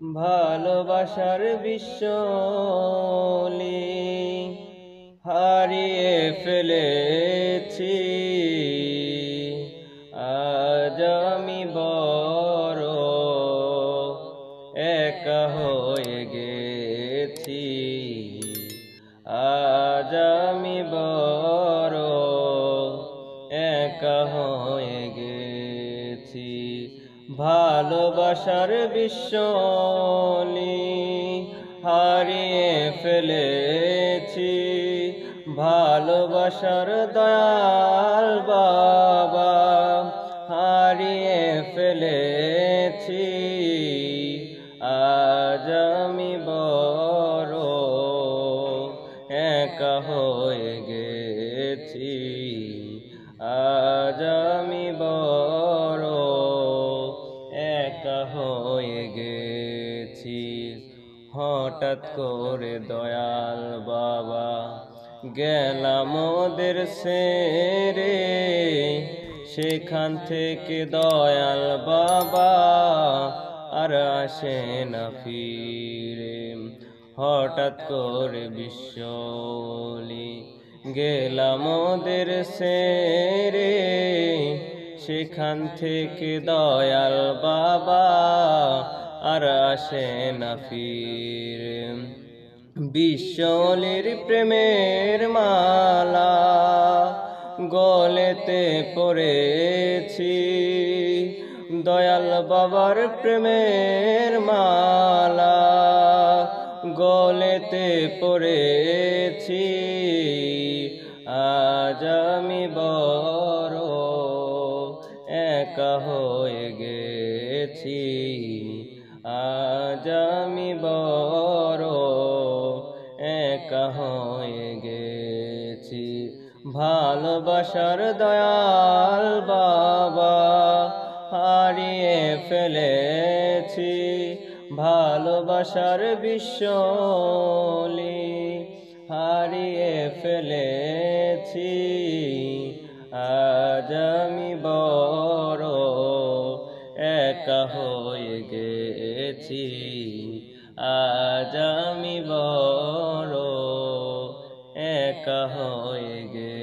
ভালোবাসার বিশ্বলি হারিয়ে ফেলেছি। আজ আমি বড় একা হয়ে গেছি। আজ আমি বড় একা হয়ে গেছি। ভালোবাসার বিশ্বলি হারিয়ে ফেলেছি। ভালোবাসার দয়াল বাবা হারিয়ে ফেলেছি। আজ আমি বড় একা হয়ে গেছি। আজ আমি বড় একা হয়ে গেছি। হঠাৎ করে দয়াল বাবা গেলাম ওদের ছেড়ে, সেখান থেকে দয়াল বাবা আর আসে না ফিরে। হঠাৎ করে বিশ্বলি গেলাম ওদের ছেড়ে, সেখান থেকে দয়াল বাবা আর আসে না ফিরে। বিশ্বলির প্রেমের মালা গলেতে পড়েছি, দয়াল বাবার প্রেমের মালা গলেতে পড়েছি। আজ আমি বড় একা হয়ে গেছি। আজ আমি বড় একা হয়ে গেছি। ভালোবাসার দয়াল বাবা হারিয়ে ফেলেছি। ভালোবাসার বিশ্বলি হারিয়ে ফেলেছি। আজ আমি বড় একা হয়ে গেছি। আজ আমি বড় একা হয়ে গেছি।